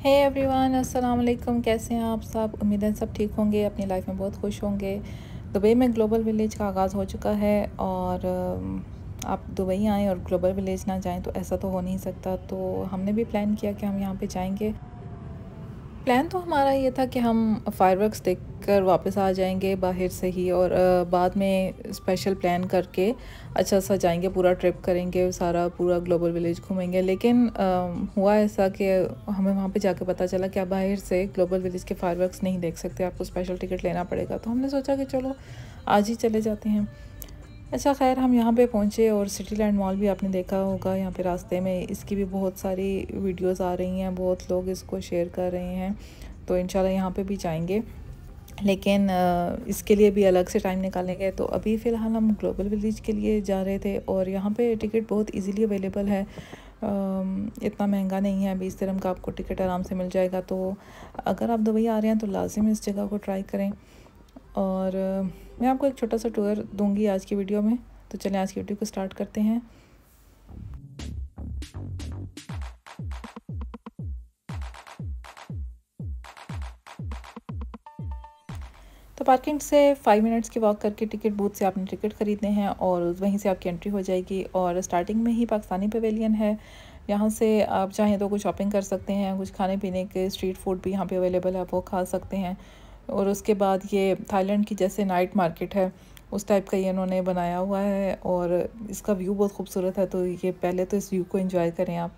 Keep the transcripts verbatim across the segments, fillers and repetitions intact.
Hey everyone, अस्सलाम वालेकुम। कैसे हैं आप सब? उम्मीद है सब ठीक होंगे, अपनी लाइफ में बहुत खुश होंगे। दुबई में ग्लोबल विलेज का आगाज़ हो चुका है और अम, आप दुबई आएँ और ग्लोबल विलेज ना जाएं तो ऐसा तो हो नहीं सकता। तो हमने भी प्लान किया कि हम यहाँ पे जाएंगे। प्लान तो हमारा ये था कि हम फायरवर्क्स देखकर वापस आ जाएंगे बाहर से ही और अ, बाद में स्पेशल प्लान करके अच्छा सा जाएंगे, पूरा ट्रिप करेंगे, सारा पूरा ग्लोबल विलेज घूमेंगे। लेकिन अ, हुआ ऐसा कि हमें वहाँ पे जाके पता चला कि आप बाहर से ग्लोबल विलेज के फायरवर्क्स नहीं देख सकते, आपको स्पेशल टिकट लेना पड़ेगा। तो हमने सोचा कि चलो आज ही चले जाते हैं। अच्छा खैर, हम यहाँ पे पहुँचे और सिटी लैंड मॉल भी आपने देखा होगा यहाँ पे रास्ते में, इसकी भी बहुत सारी वीडियोस आ रही हैं, बहुत लोग इसको शेयर कर रहे हैं। तो इंशाल्लाह यहाँ पे भी जाएंगे, लेकिन इसके लिए भी अलग से टाइम निकालेंगे। तो अभी फ़िलहाल हम ग्लोबल विलेज के लिए जा रहे थे और यहाँ पे टिकट बहुत इजीली अवेलेबल है, इतना महंगा नहीं है, बीस दिरहम का आपको टिकट आराम से मिल जाएगा। तो अगर आप दुबई आ रहे हैं तो लाजिम इस जगह को ट्राई करें। और मैं आपको एक छोटा सा टूर दूंगी आज की वीडियो में। तो चलें आज की वीडियो को स्टार्ट करते हैं। तो पार्किंग से फाइव मिनट्स की वॉक करके टिकट बूथ से आपने टिकट ख़रीदने हैं और वहीं से आपकी एंट्री हो जाएगी। और स्टार्टिंग में ही पाकिस्तानी पवेलियन है, यहाँ से आप चाहें तो कुछ शॉपिंग कर सकते हैं, कुछ खाने पीने के स्ट्रीट फूड भी यहाँ पे अवेलेबल है, वो खा सकते हैं। और उसके बाद ये थाईलैंड की जैसे नाइट मार्केट है उस टाइप का ये इन्होंने बनाया हुआ है और इसका व्यू बहुत खूबसूरत है। तो ये पहले तो इस व्यू को एंजॉय करें आप।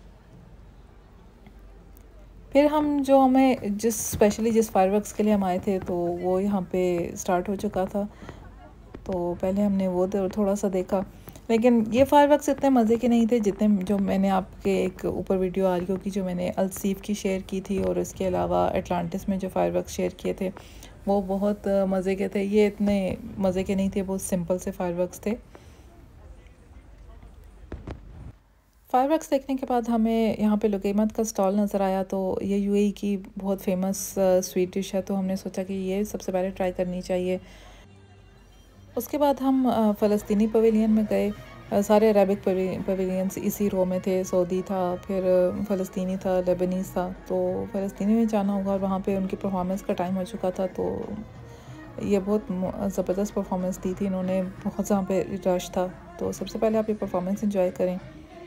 फिर हम जो हमें जिस स्पेशली जिस फायरवर्क्स के लिए हम आए थे तो वो यहाँ पे स्टार्ट हो चुका था। तो पहले हमने वो थोड़ा सा देखा, लेकिन ये फायरवर्क्स इतने मज़े के नहीं थे जितने जो मैंने आपके एक ऊपर वीडियो आ रही होगी जो मैंने अलसीफ की शेयर की थी, और इसके अलावा एटलांटिस में जो फायरवर्क्स शेयर किए थे वो बहुत मज़े के थे। ये इतने मज़े के नहीं थे, बहुत सिंपल से फायरवर्क्स थे। फायरवर्क्स देखने के बाद हमें यहाँ पे लुकेमत का स्टॉल नज़र आया। तो ये यूएई की बहुत फेमस स्वीट डिश है, तो हमने सोचा कि ये सबसे पहले ट्राई करनी चाहिए। उसके बाद हम फ़लस्तीनी पवेलियन में गए। सारे अरबिक पवेलियंस इसी रो में थे, सऊदी था, फिर फ़लस्तीनी था, लेबनीज़ था। तो फ़लस्तीनी में जाना होगा और वहाँ पे उनकी परफॉर्मेंस का टाइम हो चुका था। तो ये बहुत ज़बरदस्त परफॉर्मेंस दी थी इन्होंने, बहुत जहाँ पे रश था। तो सबसे पहले आप ये परफॉर्मेंस इंजॉय करें।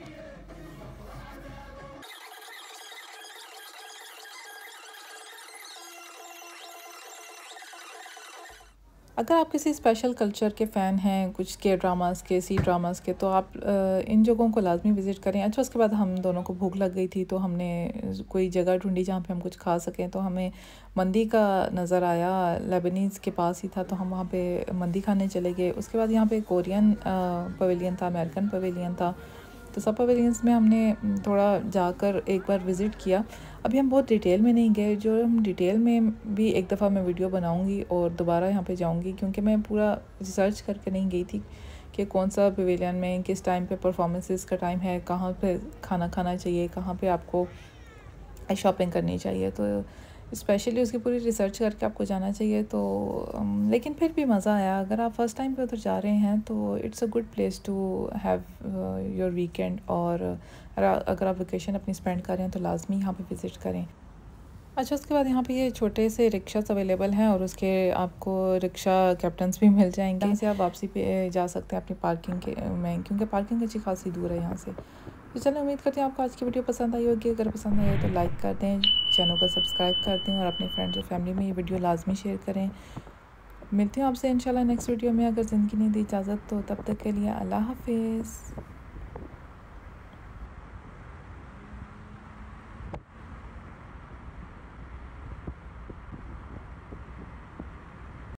अगर आप किसी स्पेशल कल्चर के फ़ैन हैं, कुछ के ड्रामास के, सी ड्रामास के, तो आप इन जगहों को लाजमी विज़िट करें। अच्छा, उसके बाद हम दोनों को भूख लग गई थी तो हमने कोई जगह ढूंढी जहाँ पे हम कुछ खा सकें। तो हमें मंदी का नज़र आया, लेबनीज़ के पास ही था, तो हम वहाँ पे मंदी खाने चले गए। उसके बाद यहाँ पे कोरियन पवेलियन था, अमेरिकन पवेलियन था। तो सब पवेलियंस में हमने थोड़ा जाकर एक बार विज़िट किया। अभी हम बहुत डिटेल में नहीं गए, जो हम डिटेल में भी एक दफ़ा मैं वीडियो बनाऊंगी और दोबारा यहाँ पे जाऊंगी, क्योंकि मैं पूरा रिसर्च करके नहीं गई थी कि कौन सा पवेलियन में किस टाइम पे परफॉर्मेंसेस का टाइम है, कहाँ पे खाना खाना चाहिए, कहाँ पे आपको शॉपिंग करनी चाहिए। तो स्पेशली उसकी पूरी रिसर्च करके आपको जाना चाहिए। तो लेकिन फिर भी मज़ा आया। अगर आप फर्स्ट टाइम पे उधर जा रहे हैं तो it's a good place to have your weekend. और अगर आप वेकेशन अपनी स्पेंड कर रहे हैं तो लाजमी यहाँ पे विज़िट करें। अच्छा, उसके बाद यहाँ पे ये छोटे से रिक्शास अवेलेबल हैं और उसके आपको रिक्शा कैप्टन्स भी मिल जाएंगे, जहाँ से आप वापसी पे जा सकते हैं अपनी पार्किंग के में, क्योंकि पार्किंग अच्छी खासी दूर है यहाँ से। तो चलो, उम्मीद करते हैं आपको आज की वीडियो पसंद आई होगी। अगर पसंद आई हो तो लाइक कर दें, चैनल को सब्सक्राइब कर दें और अपने फ्रेंड्स और फैमिली में ये वीडियो लाजमी शेयर करें। मिलती हूँ आपसे इंशाल्लाह नेक्स्ट वीडियो में, अगर ज़िंदगी ने दी इजाज़त तो। तब तक के लिए अल्लाह हाफिज़।